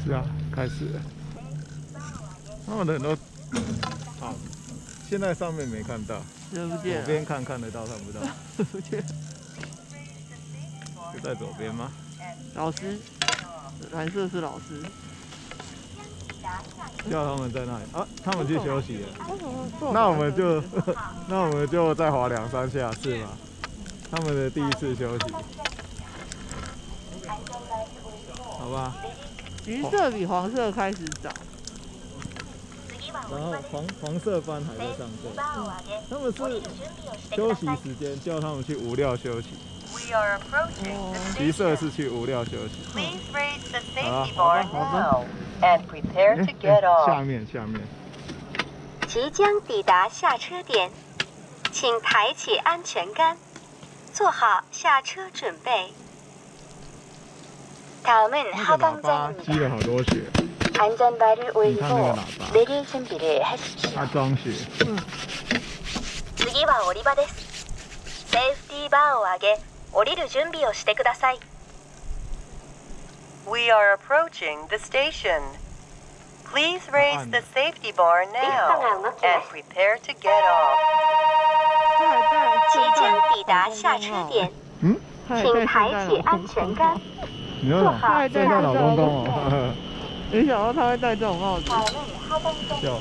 是啊，开始了。他们的很多啊，现在上面没看到， 人不见了。 左边看得到，看不到。 不见了。 就在左边吗？ 老师，蓝色是老师。 叫他们在那里啊，他们去休息了。 那我们就那我们就再滑2、3下是吧？他们的第一次休息，好吧？ 橘色比黄色开始早。 然后黄色班还在上课，他们是休息时间叫他们去无料休息。橘色是去无料休息。好的。下面。 即将抵达下车点，请抬起安全杆，做好下车准备。다음은 하강장입니다. 积了好多雪。 안전바를 올리고 내릴 준비를 하십시오. 它装雪。 次は降り場です。セーフティーバーを上げ、降りる準備をしてください。 We are approaching the station. Please raise the safety bar now and prepare to get off. 即将抵达下车点，请抬起安全杆，做好在那老公公哦。 没想到他会戴这种帽子。 就。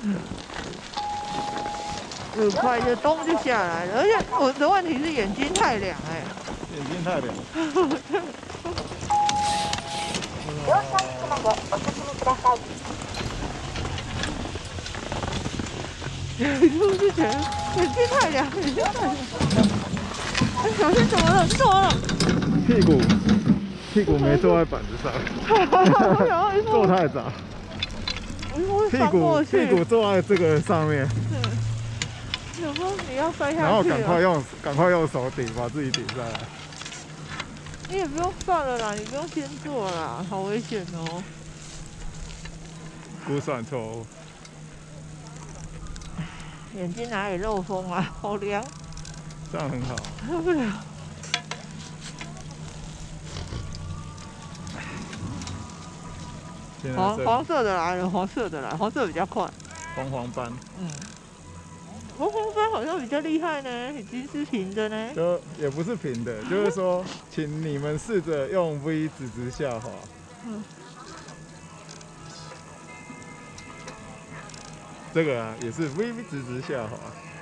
很快就咚就下来了，而且我的问题是眼睛太凉哎。 眼睛太凉。 是不是觉得眼睛太凉？眼睛太凉。哎，小心怎么了？你怎么了？ 屁股没坐在板子上，坐太早。屁股坐在这个上面。 有时候你要摔下去， 然后赶快用手顶，把自己顶下来。 你也不用算了啦，你不用先做啦，好危险哦。 估算错误。 眼睛哪里漏风啊？好凉。 这样很好。 受不了。黄色的来了，黄色的来，黄色比较快。 黄斑。 黄斑好像比较厉害呢，已经是平的呢。 就也不是平的，就是说，请你们试着用 V 直下滑。这个啊，也是 V 直下滑。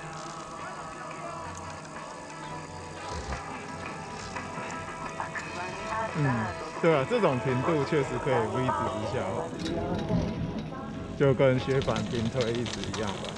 对啊，这种平度确实可以 V 直下滑，就跟雪板平推一直一样吧。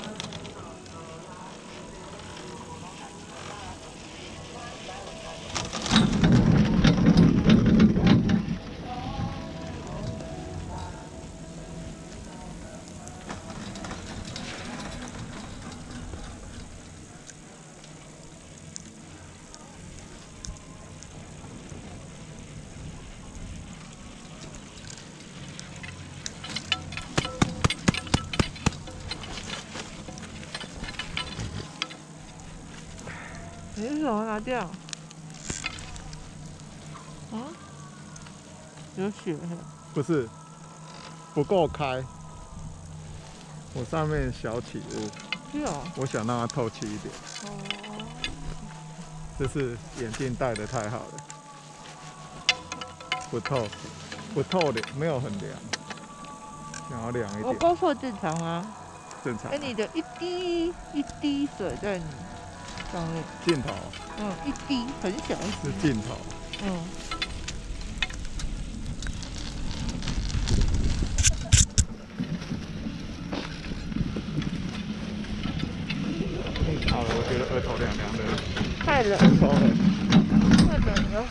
你是什么拿掉？有血？ 不是，不够开。我上面小起雾。 是哦。我想让它透气一点。这是眼镜戴得太好了，不透的，没有很凉，想要凉一点。 我光说正常吗？ 正常。 你的一滴水在你上面。 镜头。 一滴很小。 是镜头。好了，我觉得额头凉凉的。 太冷。 超冷。 太冷了。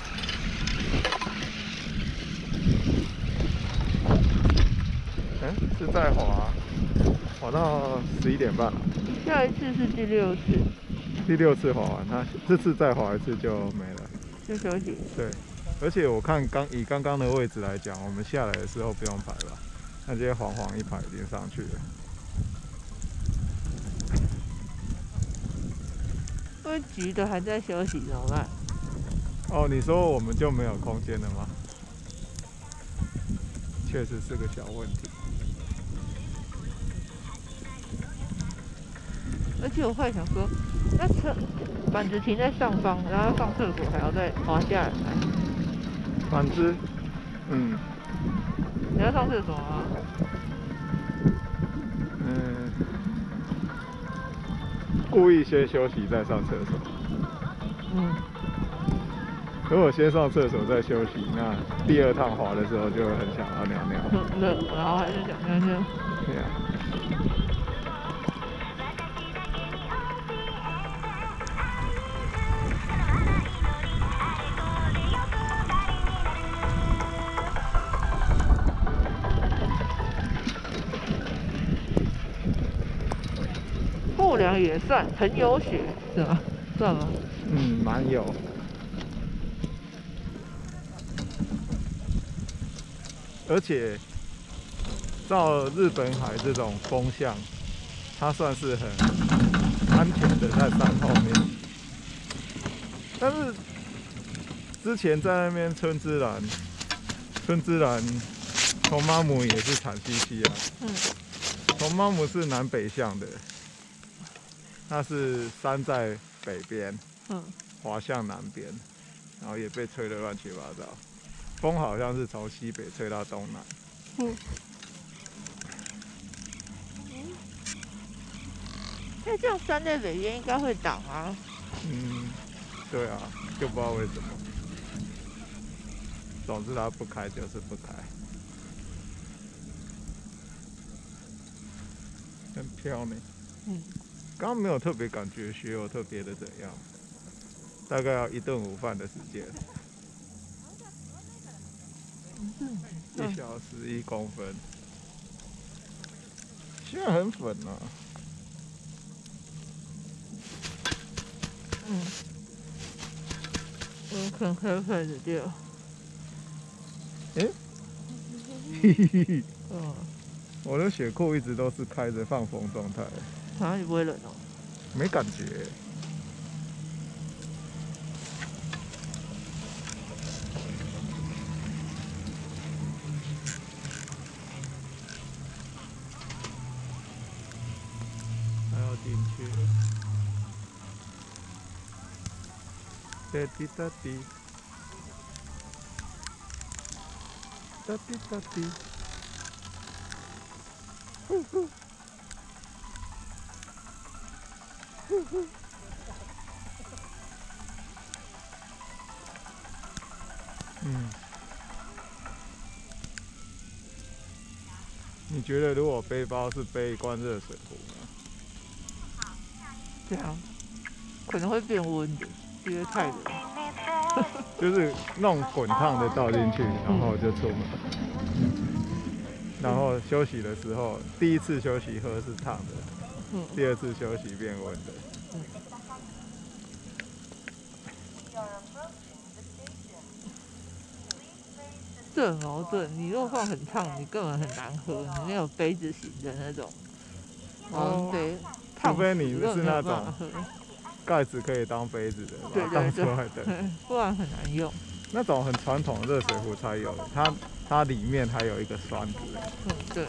是在滑到11点半了。 下一次是第6次。 第6次滑完，它这次再滑一次就没了， 就休息。 对，而且我看以刚刚的位置来讲，我们下来的时候不用排吧，那直接黄一排已经上去了。 因为橘的还在休息怎么办？ 哦，你说我们就没有空间了吗？确实是个小问题。 而且我会想说，那板子停在上方，然后上厕所还要再滑下来。 板子， 你要上厕所吗？ 故意先休息再上厕所。如果先上厕所再休息，那第2趟滑的时候就会很想要尿尿。 然后还是想尿尿。 对啊。 后梁也算很有血，是吗？算吗？ 蛮有。而且照日本海这种风向，它算是很安全的在山后面。但是之前在那边春之兰从妈母也是产西溪啊。从妈母是南北向的，它是山在北边，滑向南边，然后也被吹得乱七八糟。风好像是从西北吹到东南。 那这样山在北边应该会挡啊。 嗯，对啊，就不知道为什么。总之它不开就是不开。很漂亮。刚刚没有特别感觉雪有特别的怎样，大概要1顿午饭的时间。1小时1公分，现在很粉啊。 很粉的掉。 嘿嘿。我的雪库一直都是开着放风状态。 啊，你不会冷哦？ 没感觉。还要进去。哒滴哒滴。哒滴哒滴。呼呼。你觉得如果背包是背一罐热水壶呢？ 这样可能会变温的，因为太冷。 就是弄滚烫的倒进去，然后就出门。然后休息的时候，第一次休息喝是烫的，第二次休息变温的。 这很矛盾，你如果放很烫，你根本很难喝，你没有杯子型的那种。对， 除非你是那种盖子可以当杯子的，把它当出来的， 不然很难用。 那种很传统的热水壶才有，它里面还有一个栓子。 对。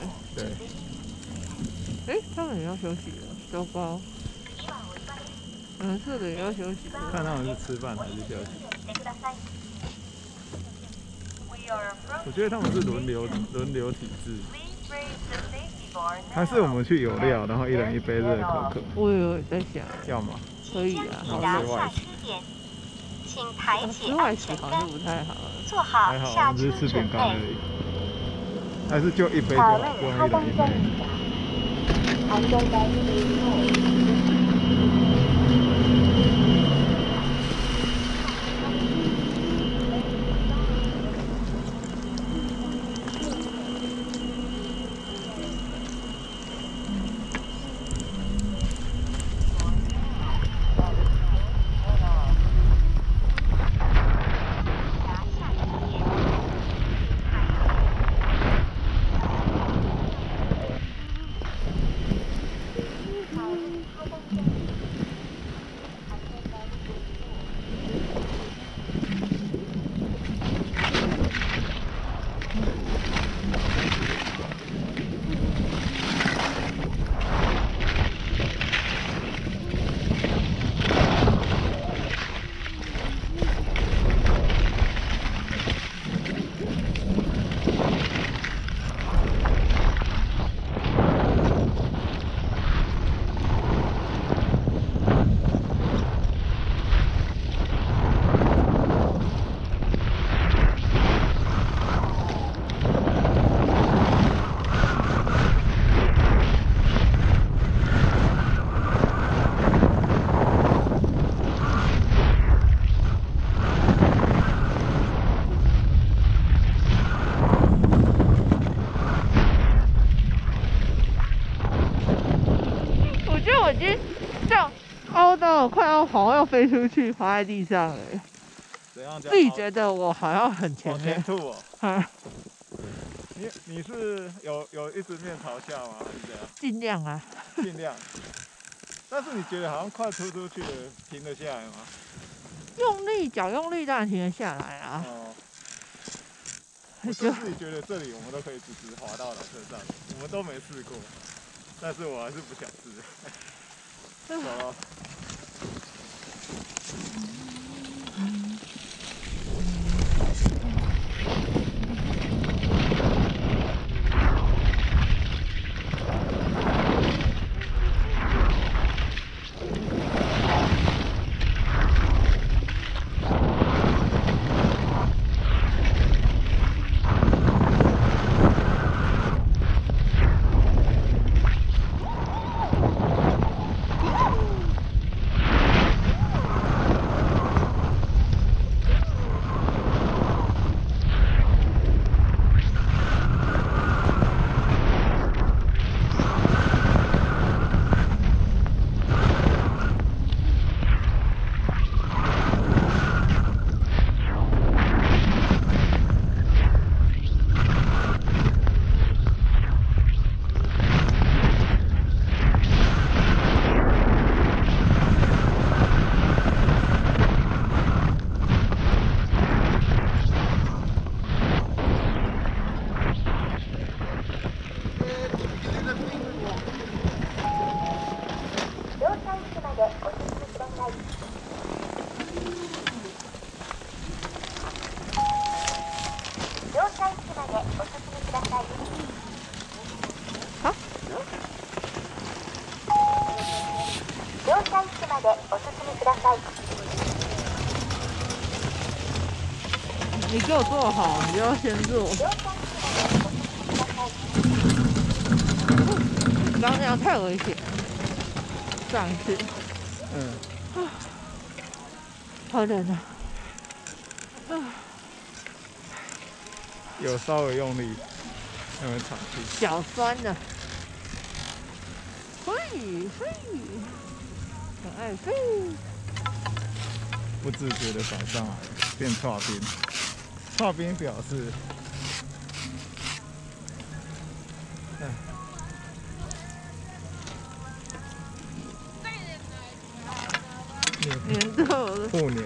对。他们也要休息了，糟糕。这个也要休息。 看他们是吃饭还是休息。我觉得他们是轮流体制，还是我们去有料，然后一人一杯热可可？ 我有在想， 要吗？ 可以啊。 抵达下车点，请抬起安全杆，做好下车准备。 只是吃饼干而已，还是就一杯就好，不用一人一杯。安全带系快要好像要飞出去，滑在地上了。 怎样？ 自己觉得我好像很前面。 往前吐哦。你是有一直面朝下吗？还是怎样？ 尽量啊。 尽量。但是你觉得好像快突出去了，停得下来吗？ 用力，脚用力当然停得下来啊。 哦。我自己觉得这里我们都可以直直滑到缆车上，我们都没试过，但是我还是不想试。走了。 给我做好，你就要先做。刚刚那样太危险了，上一次。好冷啊！ 有稍微用力，有没有喘气？ 脚酸了。飞，很爱飞。 不自觉的跑上来，变剉冰。剉冰表示， 黏到了。 不黏。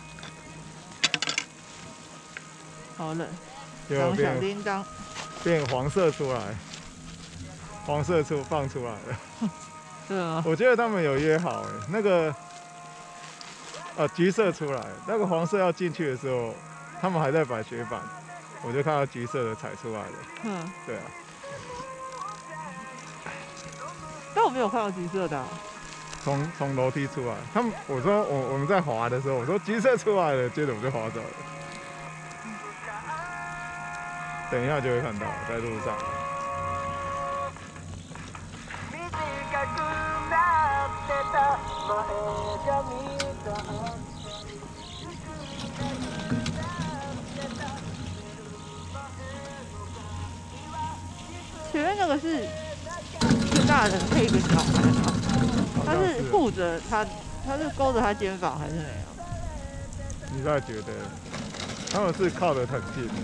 好冷。 就小叮当。 变黄色出来，黄色放出来了。 对啊。 我觉得他们有约好哎，那个。橘色出来，那个黄色要进去的时候，他们还在摆雪板，我就看到橘色的踩出来了。对啊。 但我没有看到橘色的。 从楼梯出来，我说我们在滑的时候，我说橘色出来了，接着我就滑走了。等一下就会看到，在路上。 前面那个是大人配一个小孩吗？他是护着他，他是勾着他肩膀还是怎样？ 你在觉得他们是靠得很近的？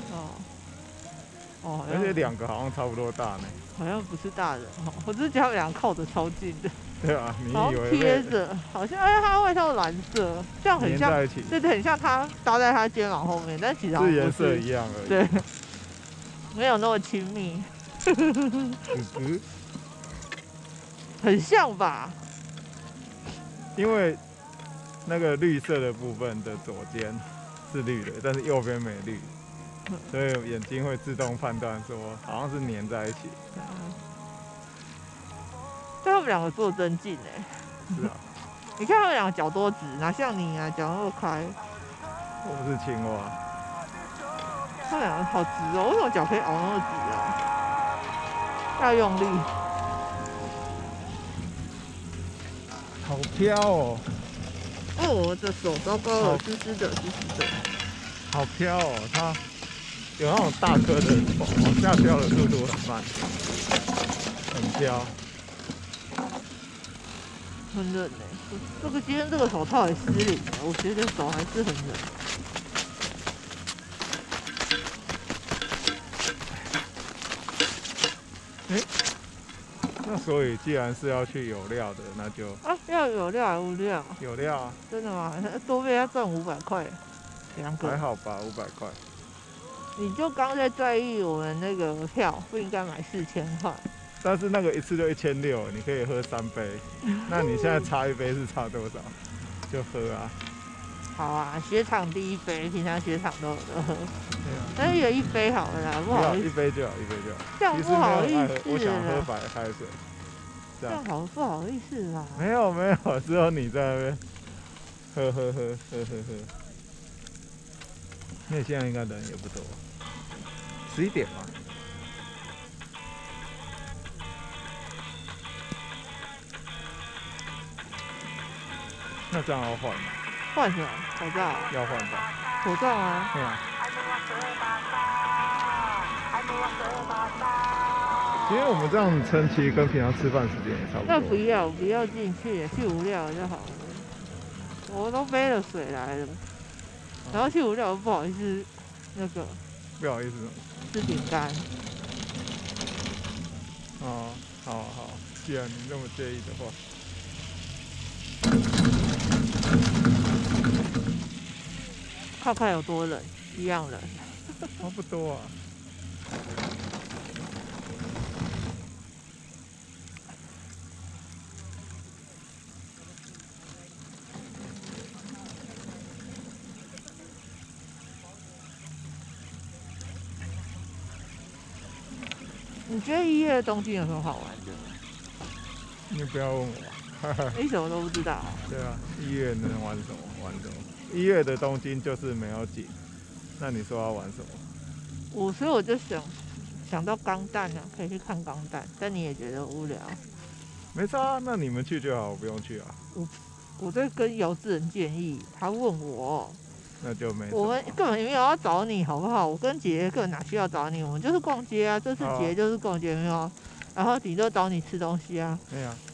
哦，而且两个好像差不多大呢。 好像不是大人哈，我只是觉得他们俩靠得超近的。 对啊，你以为贴着，好像他外套蓝色，这样很像，对，很像他搭在他肩膀后面，但其实是颜色一样而已。 对，没有那么亲密。很像吧？ 因为那个绿色的部分的左肩是绿的，但是右边没绿，所以眼睛会自动判断说好像是粘在一起。 但他们两个坐真近哎。 是啊。 你看他们两个脚多直，哪像你啊，脚那么开。 我不是青蛙。 他们两个好直哦，为什么脚可以熬那么直啊？要用力。 好飘哦！ 哦，我的手糟糕了，湿湿的，湿湿的。 好飘哦，它有那种大颗的往下飘的速度很慢，很飘。 很冷哎，今天这个手套也失灵了，我觉得手还是很冷。 那所以既然是要去有料的，那就要有料还是无料？ 有料啊！ 真的吗？多被他赚500块，2个。 还好吧，500块。 你就刚在意我们那个票不应该买4000块。 但是那个一次就1600，你可以喝3杯。那你现在差1杯是差多少？就喝啊。 好啊，雪场第1杯，平常雪场都有的喝。但是有1杯好了啦，不好意思。 1杯就好，1杯就好。 这样不好意思， 我想喝白开水。 这样好不好意思啦？ 没有，只有你在那边喝。因为现在应该人也不多，11点嘛。那这样要换吗？ 换什么？口罩？ 要换吧。 口罩啊？ 对啊。因为我们这样撑，其实跟平常吃饭时间也差不多。 那不要进去，去无料就好了。我都背了水来了，然后去无料不好意思，那个。 不好意思。 吃饼干。 哦，好，既然你那么介意的话。 看看有多冷，一样冷。 差不多啊。 你觉得1月的东京有什么好玩的？ 你不要问我。 你什么都不知道。 对啊，1月能玩什么？1月的东京就是没有景， 那你说要玩什么？ 所以我就想到钢弹啊，可以去看钢弹，但你也觉得无聊。 没差啊，那你们去就好，我不用去啊。 我在跟姚志仁建议，他问我。 那就没。 我们根本没有要找你，好不好？我跟姐姐根本哪需要找你？我们就是逛街啊，这次姐姐就是逛街，没有。然后顶多找你吃东西啊。 对啊。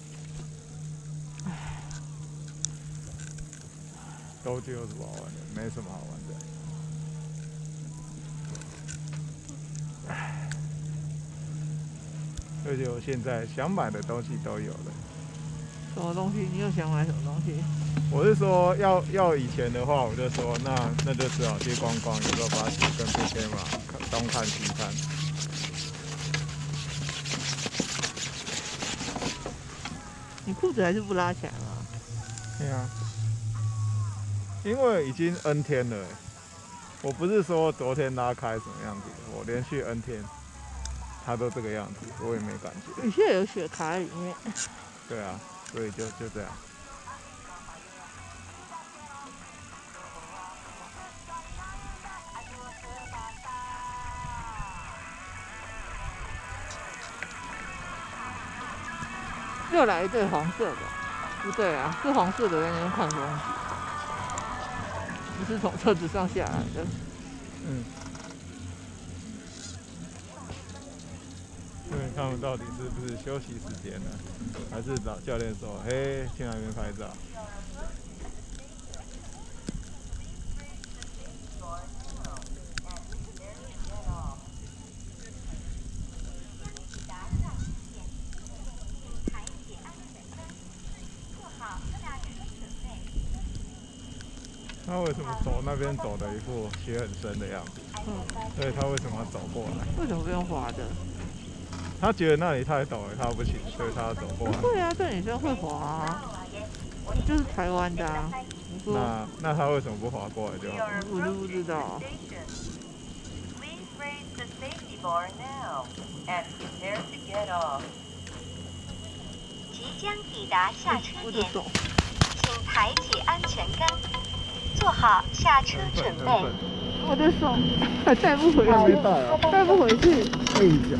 都就有什么好玩的？没什么好玩的。而且我现在想买的东西都有了。 什么东西？你又想买什么东西？ 我是说要以前的话，我就说那就只好去逛逛，有时候把几跟 Pokemon 东看西看。 你裤子还是不拉起来吗？ 对啊。因为已经 N 天了，我不是说昨天拉开什么样子的，我连续 N 天，它都这个样子，我也没感觉。 你现在有血卡在里面。 对啊，所以就这样。 又来一对黄色的，不对啊，是黄色的在那边看风景。不是从车子上下来的。 嗯。因为他们到底是不是休息时间呢？还是找教练说，嘿，去那边拍照？他为什么走那边走的一副血很深的样子？所以他为什么要走过来？ 为什么不用滑的？ 他觉得那里太陡了，他不行，所以他要走过来。 对啊，这女生会滑啊，就是台湾的啊。 那他为什么不滑过来就好？ 我就不知道。 即将抵达下车点，请抬起安全杆，做好下车准备。 我的手还带不回去，带不回去。 哎呀！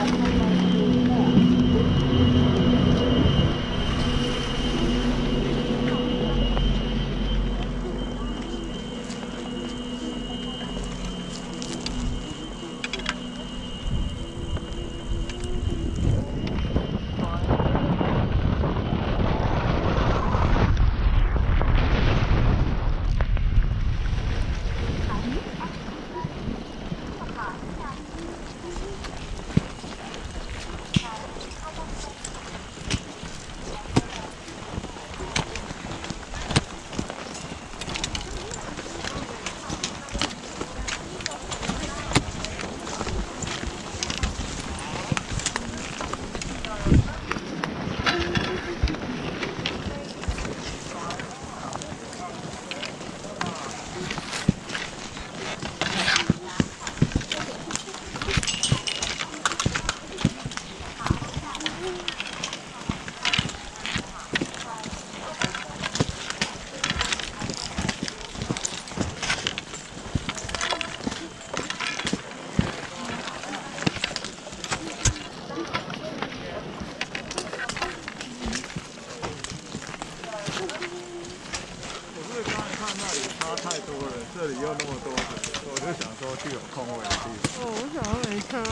太多了，这里又那么多人，我就想说去有空位的地方。 哦，我想要没车。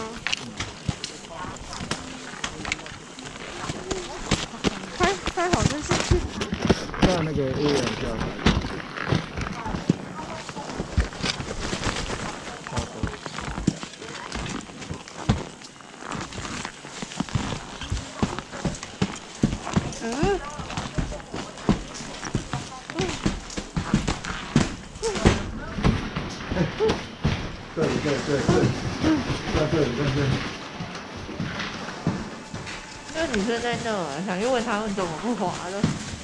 开好再下去。 看那个屋檐下来。对。 那女生在那儿，想去问他们怎么不滑的。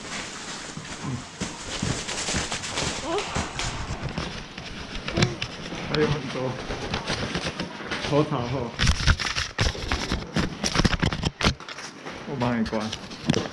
还有很多头塔后，我帮你关。